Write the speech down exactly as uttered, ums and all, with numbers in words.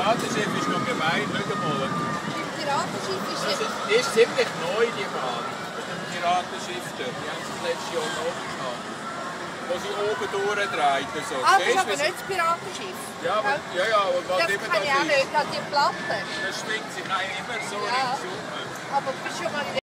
Piratenschiff ist noch gemein, schau mal. Das Piratenschiff ist Das ist, die ist ziemlich neu, die Bahn. Mit dem Piratenschiff dort. Die haben sie das letzte Jahr noch gehabt. Wo sie oben durchdreht. So. Ah, das ist aber nicht das Piratenschiff. Ja, aber, ja, ja, aber was das immer kann das ich auch ist. nicht, an die Platte. Das schwingt sich nein, immer so Ja. ringsum. Aber du bist schon mal in